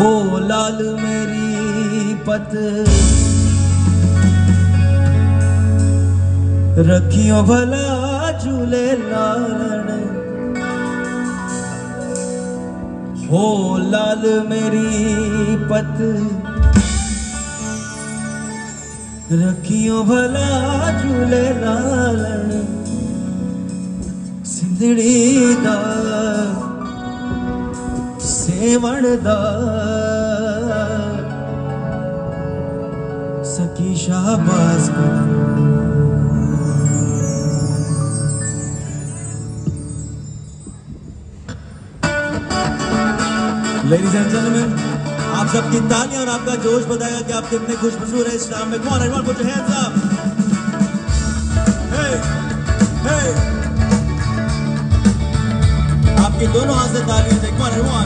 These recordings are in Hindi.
हो लाल मेरी पत रखियो भला झूले लाल, हो लाल मेरी पत रखियो भला झूले लाल, सिंधड़ी दा सेवण दा सकी शाहबाज कर। लेडीज एंड जेंटलमैन, आप सबकी तालियां और आपका जोश बताएगा कि आप कितने खुशमसूर हैं इस्लाम में। कौन है? Put your hands up. Hey hey, आपकी दोनों हाथ से तालियां दे। कौन है?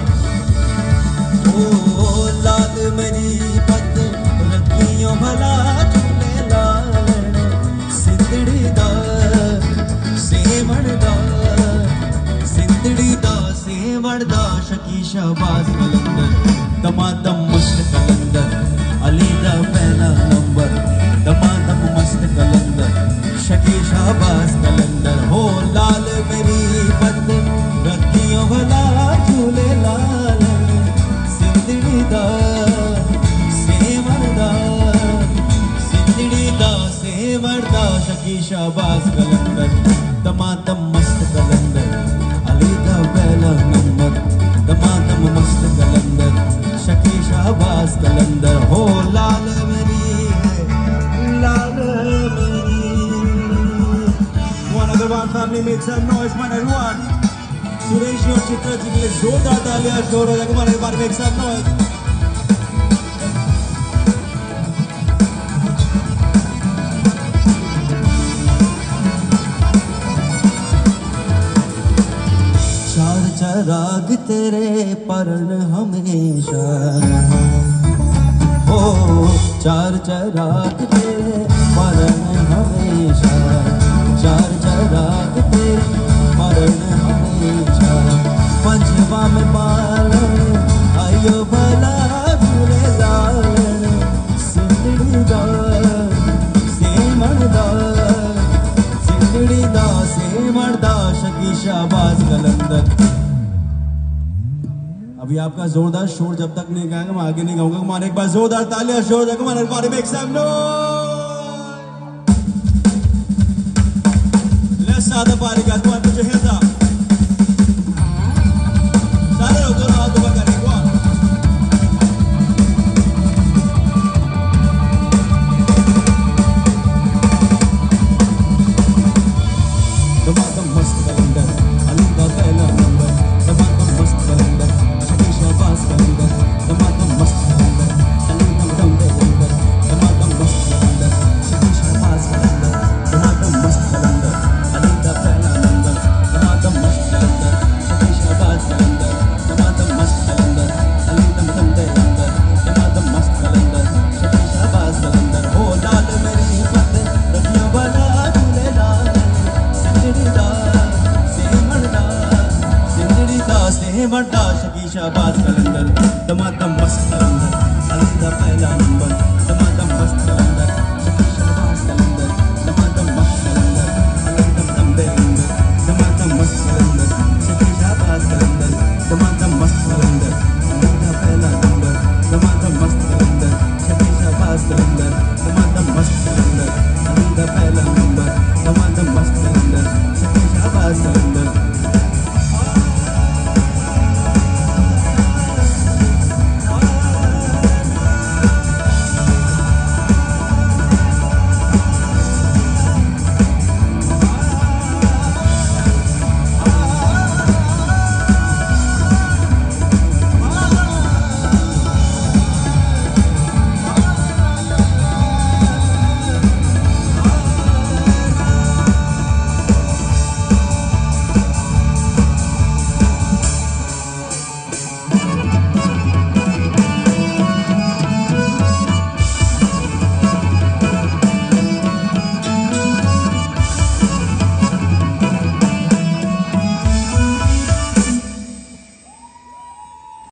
ओ लाल मेरी पत रखियो भला झूले लाल, सिंधड़ी दा सेवण दा, सिंधड़ी दा सेवण दा शकी शाहबाज कलंदर, दमादम मस्त कलंदर, अली दा पहला नंबर, दमादम मस्त कलंदर, शकी शाहबाज कलंदर। हो लाल मेरी पत रखियो भला झूले लाल, सिंधड़ी दा सेवण दा, सिंधड़ी दा सेवण दा शकी शाहबाज कलंदर, दमादम मस्त कलंदर, अली दा पहला नंबर, दमादम मस्त कलंदर, शकी शाहबाज कलंदर। हो लाल मेरी है लाल मेरी। One Agarwal family makes some noise, man everyone. Suresh और चित्रा जी के लिए जोरदार तालियां शोर हो जाएगा। एक बार make some noise. चार चराग तेरे परण हमेशा, हो चार चराग तेरे परण हमेशा, चार चराग तेरे परण हमेशा, पंचवा में पालन आयो भला झूले लाल, सिंधड़ी दा सेवण दा, सिंधड़ी दा सेवण दा शकी शाहबाज कलंदर। अभी आपका जोरदार शोर जब तक नहीं गाएंगे मैं आगे नहीं गाऊंगा। कमान एक बार जोरदार तालियां शोर जाएगा। कमान everybody make some noise. Let's start the party guys. Come on, put your hands up. सारे लोग दोनों हाथ ऊपर करें। Go on. दमादम मस्त कलंदर, अली दा पहला नंबर, दमादम मस्त कलंदर, शकी शाहबाज कलंदर, दमादम मस्त कलंदर, अली दा कलंदर, दमादम मस्त कलंदर, शकी शाहबाज कलंदर, दमादम मस्त कलंदर, अली दा पहला नंबर, दमादम मस्त कलंदर, शकी शाहबाज कलंदर, दमादम मस्त कलंदर, अली दा कलंदर, दमादम मस्त कलंदर, शकी शाहबाज कलंदर। हो लाल मेरी पत रखियो भला झूले लाल, सिंधड़ी दा सेवण दा, सिंधड़ी दा सेवण दा शकी शाहबाज कलंदर, दमादम मस्त कलंदर, अली दा पहला नंबर, दमादम मस्त कलंदर, शकी शाहबाज कलंदर।